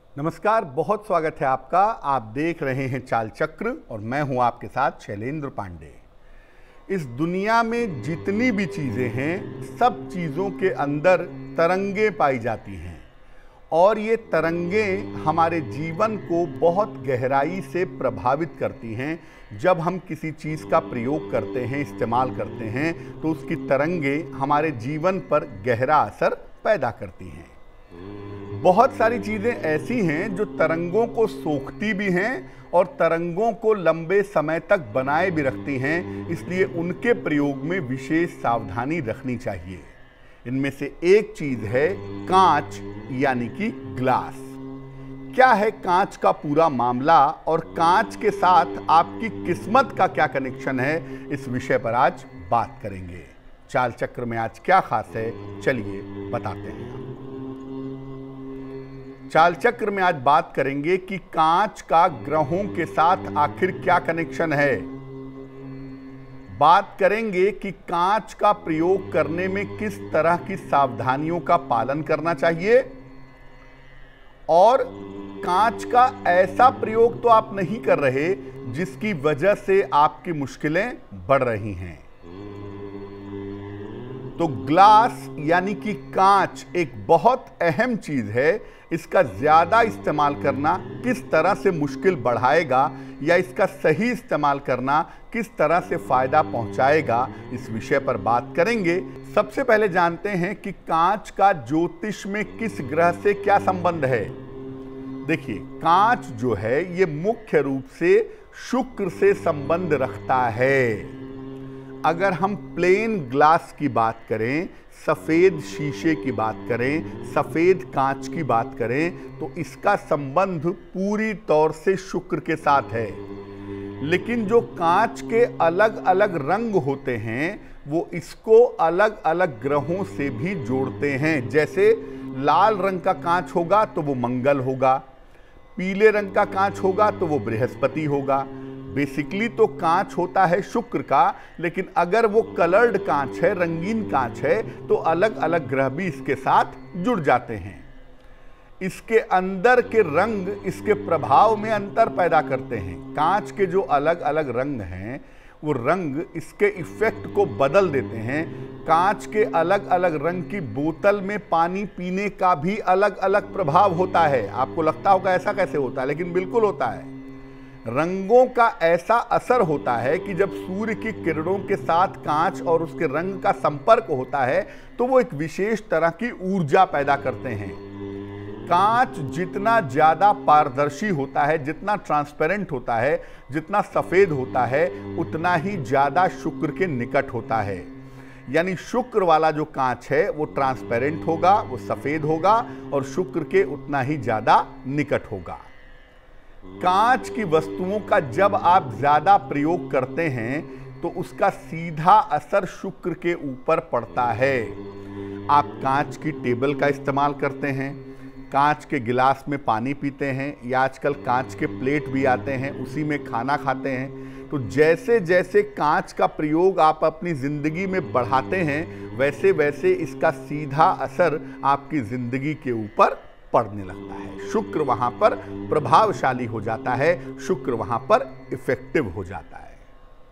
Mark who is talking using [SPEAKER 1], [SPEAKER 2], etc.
[SPEAKER 1] नमस्कार, बहुत स्वागत है आपका। आप देख रहे हैं चाल चक्र और मैं हूं आपके साथ शैलेंद्र पांडे। इस दुनिया में जितनी भी चीज़ें हैं, सब चीज़ों के अंदर तरंगें पाई जाती हैं और ये तरंगें हमारे जीवन को बहुत गहराई से प्रभावित करती हैं। जब हम किसी चीज़ का प्रयोग करते हैं, इस्तेमाल करते हैं, तो उसकी तरंगें हमारे जीवन पर गहरा असर पैदा करती हैं। बहुत सारी चीज़ें ऐसी हैं जो तरंगों को सोखती भी हैं और तरंगों को लंबे समय तक बनाए भी रखती हैं, इसलिए उनके प्रयोग में विशेष सावधानी रखनी चाहिए। इनमें से एक चीज़ है कांच, यानी कि ग्लास। क्या है कांच का पूरा मामला और कांच के साथ आपकी किस्मत का क्या कनेक्शन है, इस विषय पर आज बात करेंगे। चाल चक्र में आज क्या खास है, चलिए बताते हैं। चाल चक्र में आज बात करेंगे कि कांच का ग्रहों के साथ आखिर क्या कनेक्शन है। बात करेंगे कि कांच का प्रयोग करने में किस तरह की सावधानियों का पालन करना चाहिए और कांच का ऐसा प्रयोग तो आप नहीं कर रहे जिसकी वजह से आपकी मुश्किलें बढ़ रही हैं। तो ग्लास यानी कि कांच एक बहुत अहम चीज है। इसका ज्यादा इस्तेमाल करना किस तरह से मुश्किल बढ़ाएगा या इसका सही इस्तेमाल करना किस तरह से फायदा पहुंचाएगा, इस विषय पर बात करेंगे। सबसे पहले जानते हैं कि कांच का ज्योतिष में किस ग्रह से क्या संबंध है। देखिए, कांच जो है ये मुख्य रूप से शुक्र से संबंध रखता है। अगर हम प्लेन ग्लास की बात करें, सफ़ेद शीशे की बात करें, सफ़ेद कांच की बात करें, तो इसका संबंध पूरी तौर से शुक्र के साथ है। लेकिन जो कांच के अलग अलग रंग होते हैं वो इसको अलग अलग ग्रहों से भी जोड़ते हैं। जैसे लाल रंग का कांच होगा तो वो मंगल होगा, पीले रंग का कांच होगा तो वो बृहस्पति होगा। बेसिकली तो कांच होता है शुक्र का, लेकिन अगर वो कलर्ड कांच है, रंगीन कांच है, तो अलग अलग ग्रह भी इसके साथ जुड़ जाते हैं। इसके अंदर के रंग इसके प्रभाव में अंतर पैदा करते हैं। कांच के जो अलग अलग रंग हैं वो रंग इसके इफेक्ट को बदल देते हैं। कांच के अलग अलग रंग की बोतल में पानी पीने का भी अलग अलग प्रभाव होता है। आपको लगता होगा ऐसा कैसे होता है, लेकिन बिल्कुल होता है। रंगों का ऐसा असर होता है कि जब सूर्य की किरणों के साथ कांच और उसके रंग का संपर्क होता है तो वो एक विशेष तरह की ऊर्जा पैदा करते हैं। कांच जितना ज्यादा पारदर्शी होता है, जितना ट्रांसपेरेंट होता है, जितना सफेद होता है, उतना ही ज्यादा शुक्र के निकट होता है। यानी शुक्र वाला जो कांच है वो ट्रांसपेरेंट होगा, वो सफेद होगा और शुक्र के उतना ही ज्यादा निकट होगा। कांच की वस्तुओं का जब आप ज्यादा प्रयोग करते हैं तो उसका सीधा असर शुक्र के ऊपर पड़ता है। आप कांच की टेबल का इस्तेमाल करते हैं, कांच के गिलास में पानी पीते हैं, या आजकल कांच के प्लेट भी आते हैं, उसी में खाना खाते हैं। तो जैसे जैसे कांच का प्रयोग आप अपनी जिंदगी में बढ़ाते हैं, वैसे वैसे इसका सीधा असर आपकी जिंदगी के ऊपर पड़ने लगता है। शुक्र वहां पर प्रभावशाली हो जाता है, शुक्र वहां पर इफेक्टिव हो जाता है।